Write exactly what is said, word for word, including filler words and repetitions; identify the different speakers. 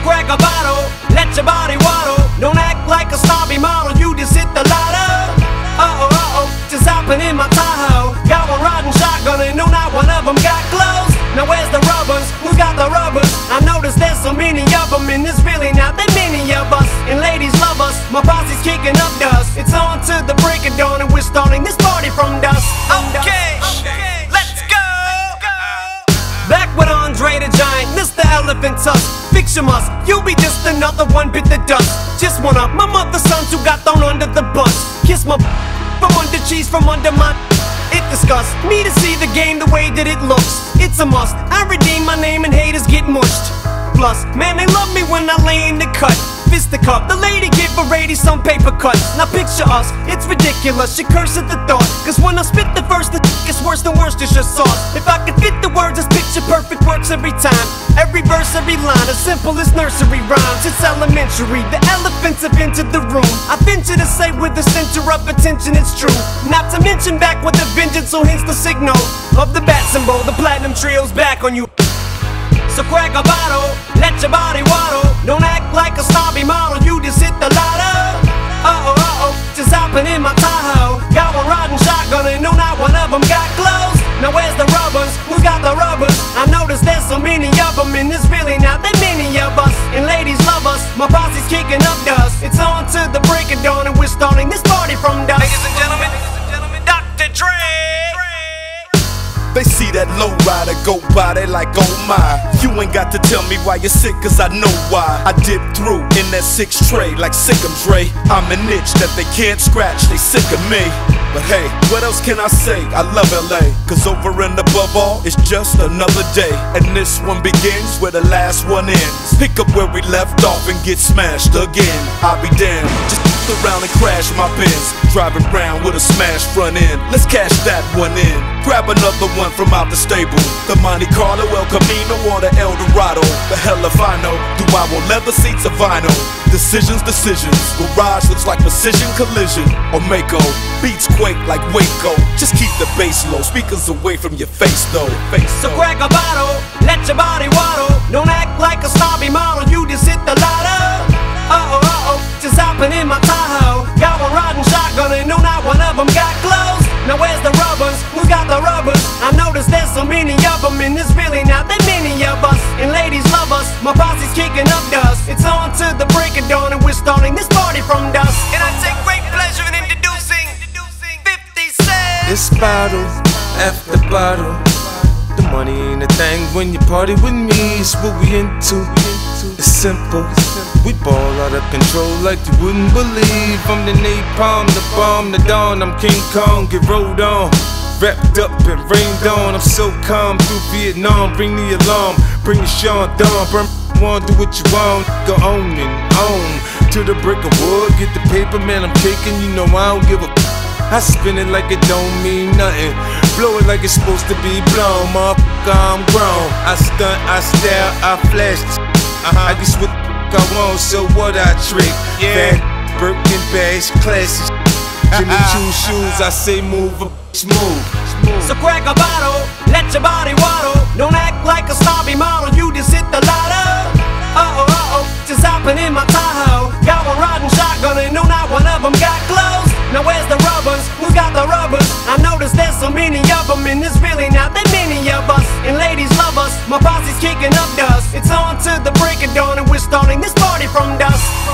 Speaker 1: crack a bottle, let your body waddle. Don't act like a snobby model, you just hit the lotto. Uh-oh, uh-oh, just hopping in my Tahoe. Got one riding shotgun and no, not one of them got clothes. Now where's the rubbers? Who's got the rubbers? I noticed there's so many of them, and there's really not that many of us. And ladies love us, my posse's kicking up dust. It's on to the break of dawn, and we're starting this party from dusk. Okay, okay, let's go. Back with Andre the Giant, Mister Elephant Tusk. Fix your must, you'll be just another one bit the dust. Just one of my mother's sons who got thrown under the bus. Kiss my from under cheese from under my. It disgusts me to see the game the way that it looks. It's a must, I redeem my name and haters get mushed. Plus, man, they love me when I lay in the cut. Fisticuff, the lady give a lady some paper cuts. Now picture us, it's ridiculous, you curse at the thought. Cause when I spit the verse, the it's worse than worse, it's just sauce. If I could fit the words, this picture perfect works every time. Every verse, every line, as simple as nursery rhymes. It's elementary, the elephants have entered the room. I venture to say with the center of attention it's true. Not to mention back with a vengeance, so hence the signal of the bat symbol. The platinum trio's back on you. So crack a bottle, let your body waddle. Don't act like a snobby model, you just hit the lotto. Uh-oh, uh-oh, just hopping in my Tahoe. Got one riding shotgun and no, not one of them got clothes. Now where's the rubbers? Who's got the rubbers? I noticed there's so many of them, and there's really not that many of us. And ladies love us, my posse's kicking up dust. It's on to the break of dawn, and we're starting this party from dusk. Ladies and gentlemen, Doctor Dre.
Speaker 2: They see that low rider go by, they like, oh my. You ain't got to tell me why you're sick, cause I know why. I dip through in that six tray like Sick'em Dre. I'm an itch that they can't scratch, they sick of me. But hey, what else can I say? I love L A, cause over and above all, it's just another day. And this one begins where the last one ends. Pick up where we left off and get smashed again. I'll be damned, just around and crash my Benz. Driving round with a smashed front end. Let's cash that one in. Grab another one from out the stable. The Monte Carlo, El Camino, or the El Dorado. The hell if I know. Do I want leather seats or vinyl? Decisions, decisions. Garage looks like precision collision. Or Mako. Beats quake like Waco. Just keep the bass low. Speakers away from your face though. Face
Speaker 1: so crack a bottle, let your body waddle. Don't act like a snobby model, you just hit the lotto. Uh-oh, uh-oh, just hopping in my Tahoe. Got one riding shotgun and no, not one of them got clothes. Now where's the rubbers? Who's got the rubbers? I noticed there's so many of them, and there's really not that many of us. And ladies love us, my posse's kicking up dust. It's on to the break of dawn, and we're starting this party from dusk. And I take great pleasure in introducing fifty Cent.
Speaker 3: It's bottle after bottle. The money ain't a thing when you party with me. It's what we into. It's simple. We ball out of control like you wouldn't believe. I'm the napalm, the bomb, the dawn. I'm King Kong, get rolled on. Wrapped up and rained on. I'm so calm through Vietnam. Bring the alarm, bring the Sean Dawn. Burn one, do what you want. Go on and on to the brick of wood. Get the paper, man, I'm taking. You know I don't give a I spin it like it don't mean nothing. Blow it like it's supposed to be blown. Motherfucker, I'm grown. I stunt, I stare, I flash. Uh-huh. I guess what I want, so what I trick. Yeah. Van Birkin bags, classy. Jimmy Choo shoes, I say move, a bitch move.
Speaker 1: So crack a bottle, let your body waddle. Don't act like a snobby model, you just hit the lotto. Uh-oh, uh-oh, just hopping in my Tahoe. Got one riding shotgun and no, not one of them got clothes. Now where's the rubbers? Who's got the rubbers? I noticed there's so many of them, and there's really not that many of us. And ladies love us, my posse's kicking up dust. It's on to the break of dawn, and we're starting this party from dusk.